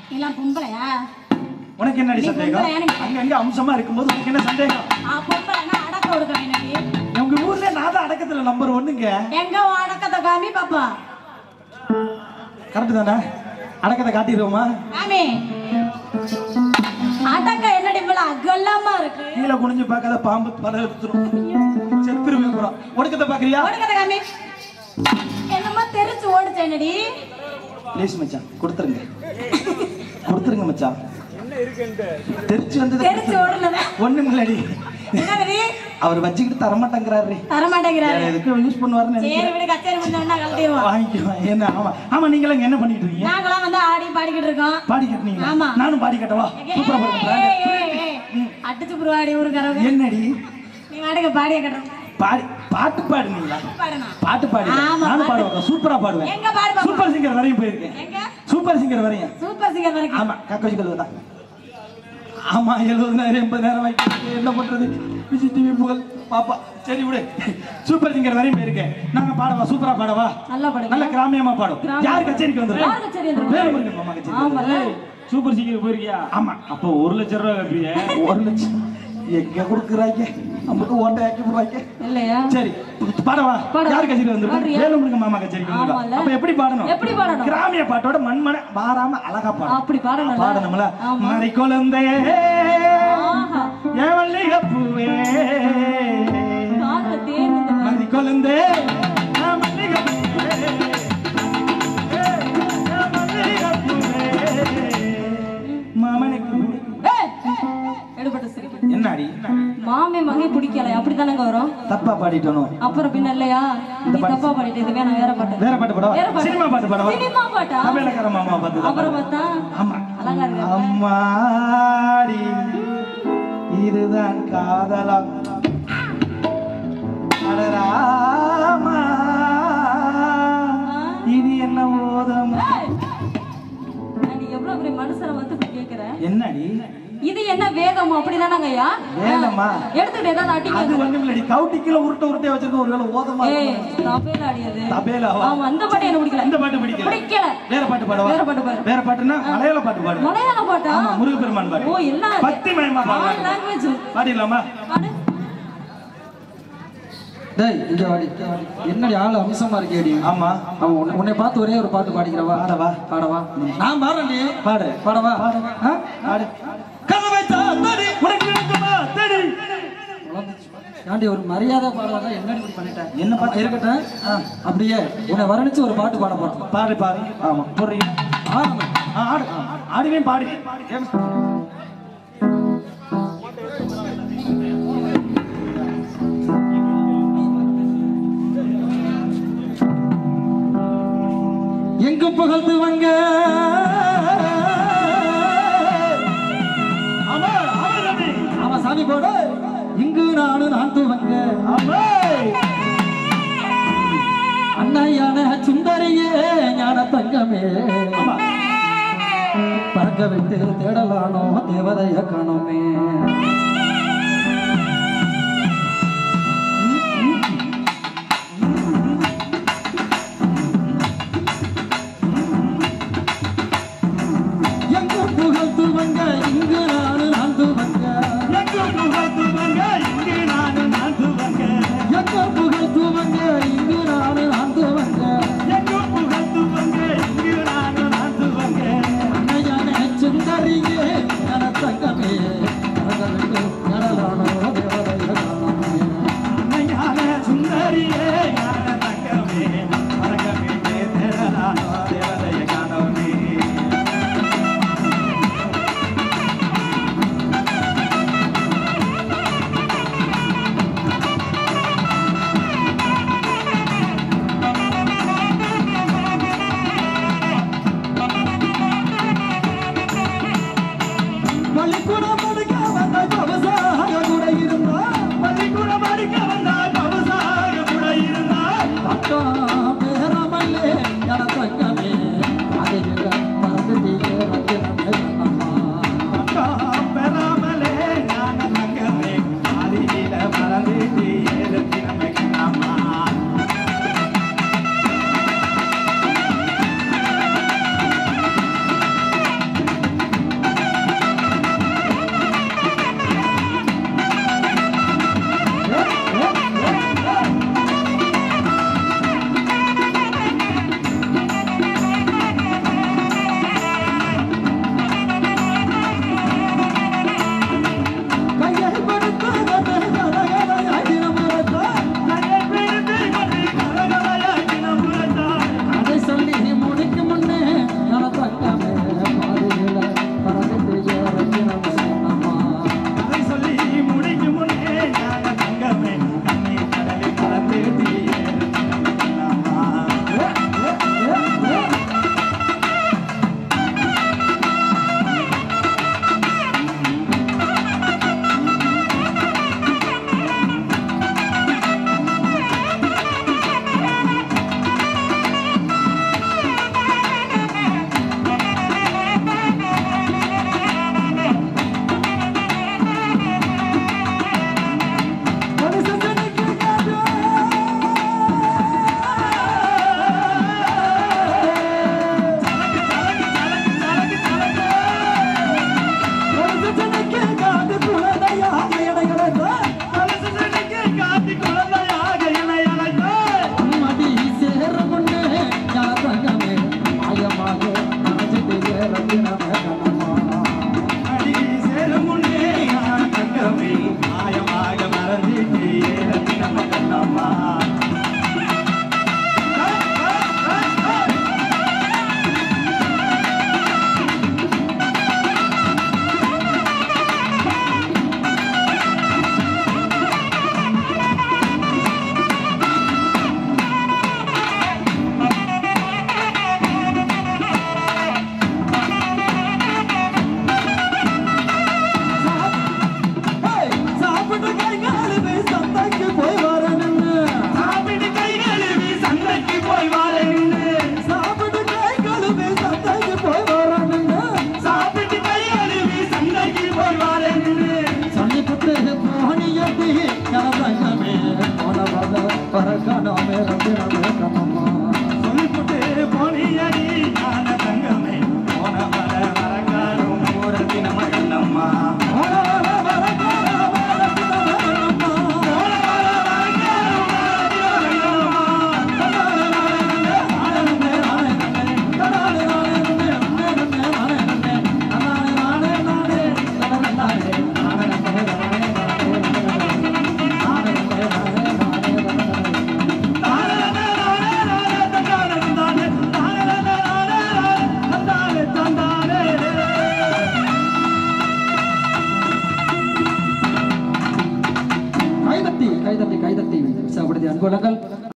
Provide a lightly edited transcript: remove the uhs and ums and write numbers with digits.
எல்லாம் பொம்பளையா? உனக்கு என்னடி சந்தேகம்? அங்க அங்க அம்சமா இருக்கும்போது உனக்கு என்ன சந்தேகம்? பொம்பளைனா அடக்க ஒடுக்க வேணடி. உங்க ஊர்ல நான் தான் அடக்கத்துல நம்பர் 1ங்க. எங்க அடக்கத்தை காமி பாப்பா. கரெக்ட் தானே? அடக்கத்தை காட்டிடுவோமா? காமி. அடக்க என்னடி இவ்வளவு அகலமா இருக்கு? கீழே குனிஞ்சு பார்க்காத பாம்பு பல எடுத்துரும். செத்துருவே போறோம். ஒடுக்கத்தை பாக்குறியா? ஒடுக்கத்தை காமி. என்னமா தெரிச்சு ஓடுச்சு என்னடி? ப்ளீஸ் மச்சான் கொடுத்துருங்க. கொடுத்துருங்க மச்சான். என்ன இருக்குன்னு தெரிச்சு வந்தது. தெரிச்சு ஓடலடா. ஒண்ணும் இல்லடி. என்னடி? அவர் வச்சிக்கிட்டு தர மாட்டேங்கறாரு. தர மாட்டேங்கறாரு. எதுக்கு யூஸ் பண்ணுவாருன்னு நினைக்கிறேன். சரி விடு கச்சேரி பண்ணா கழட்டிடுவோம். வாங்கிக்குவா. என்ன ஆமா. ஆமா நீங்க என்ன பண்ணிட்டு இருக்கீங்க? நாங்கலாம் வந்து ஆடி பாடிக்கிட்டு இருக்கோம். பாடிக்கிட்டு நீங்க? ஆமா. நானும் பாடிக்கட்டவா? சூப்பரா பாடுறீங்க. அடிச்சு புருவாடி ஊர்க்கறவங்க. என்னடி? நீ வாடகை பாடிய கட்டறோம். பாட்டு பாடுனீங்களா? பாடுனா. பாட்டு பாடி. நானும் பாடுவேன். சூப்பரா பாடுவேன். எங்க பாடுவா? சூப்பர் சிங்கர் வரையும் போயிருக்கேன். எங்க? சூப்பர் சிங்கர் வரையும். சூப்பர் சிங்கர் வரைக்கும். ஆமா கக்கோஜி கல்வதா. ஆமா 70 நேரம் 80 நேரம் வைக்க என்ன பண்றது? விஜய் டிவி புகழ் பாப்பா. சரி விடு. சூப்பர் சிங்கர் வரையும் போயிருக்கேன். நாங்க பாடவா? சூப்பரா பாடவா? நல்லா பாடுங்க. நல்ல கிராமியமா பாடும். யார் கச்சேரிக்கு வந்திருக்கா? யார் கச்சேரி வந்திருக்கா? வேற முருகன் மாமா கச்சேரி. ஆமா. சூப்பர் சிங்கர் போயிருக்கியா? ஆமா. அப்போ 1 லட்சம் ரூபாய் கேப்பீங்க. 1 லட்சம் எங்க கொடுக்குறாங்க? நமக்கு ஓட்டை ஆக்கி போடுறாங்க. இல்லையா? சரி பாடவா? யார் கச்சேரி வந்திருக்கா? வேற முருகன் மாமா கச்சேரிக்கு வந்திருக்கா. அப்ப எப்படி பாடணும்? எப்படி பாடணும்? கிராமிய பாட்டோட மண்மன மாறாம அழகா பாடணும். அப்படி பாடணும். பாடணும்ல. மறை குழந்தையே ஏவல்லிக பூவே காதுல தேன் இந்த மறை குழந்தை ஏவல்லிக பூவே ஏவல்லிக பூவே மாமனுக்கு எடுபட்ட சிரிக்கு. என்னடி? மாமே மகை பிடிக்கல அப்படிதானங்க வரும். தப்பா பாடிட்டோம். அப்புறம் பின்ன இல்லையா? நீ தப்பா பாடிட்டு இதுவே நான் வேற பாட்டு. வேற பாட்டு பாடவா? சினிமா பாட்டு பாடவா? சினிமா பாட்டா? தமிழகர மாமா பாட்டு. அப்புறம் பார்த்தா ஆமா அழகா இருக்கு. அம்மாடி இதுதான் காதலா அடராமா இது என்ன ஓதம்? நீ எவ்வளவு பெரிய மனுஷனை வந்து இப்படி கேக்குற? என்னடி இது என்ன வேதம் அப்படிதானங்க ஐயா? வேதமா? எடுத்துட்டு ஏதாவது அடிக்க. அது ஒண்ணும் இல்லடி. கவுட்டிக்குள்ள உருட்டை வச்சிருக்க ஒருவேளை ஓதமா? தபேல அடியது. தபேலாவா? ஆமா அந்த பாட்டு எனக்கு பிடிக்கல. இந்த பாட்டு பிடிக்கல. வேற பாட்டு பாடவா? வேற பாட்டு பாடு. வேற பாட்டுனா மலையாள பாட்டு பாடு. மலையாள பாட்டா? ஆமா முருகப்பெருமான் பாட்டு. ஓ எல்லாம் பக்திமயமா பாடு. All language. பாடிடலாமா? பாடு. டேய் இங்க வாடி. என்னடி ஆளு அம்சமா இருக்கேடி? ஆமா. அவன் உன்னை பார்த்து ஒரே ஒரு பாட்டு பாடிக்கிறவா? பாடவா? நான் பாடுறேன்டி. பாடு. பாடவா? பாடு. கதவை தாடி உனக்கு இருக்குமா தேடி. ஏன்டி ஒரு மரியாதை பாடுறதா என்னடி இப்படி பண்ணிட்டேன்? என்ன பாட்டு இருக்கட்டும். அப்படியே உன்னை வரணிச்சு ஒரு பாட்டு பாட போறோம். பாடு பாடு. ஆமா போறீங்க. ஆடு. ஆடுவே பாடு. எங்கு புகழ்ந்து வாங்க ஆமா சாமி போட இங்கு நானு நான் துவங்க அண்ணையான சுந்தரியே ஞான தங்கமே பறக்க விட்டு தேடலானோ தேவதைய காணோமே சுந்தரியே தங்கமே கைதட்டி உற்சாகப்படுத்தி அன்புலங்கள்